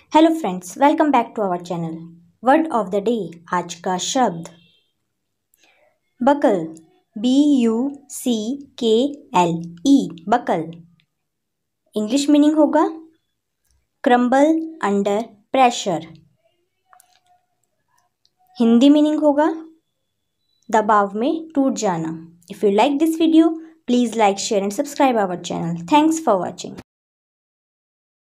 Hello friends, welcome back to our channel. Word of the day, आज का शब्द buckle, BUCKLE, buckle. English meaning होगा crumble under pressure. Hindi meaning होगा दबाव में टूट जाना। If you like this video, please like, share and subscribe our channel. Thanks for watching.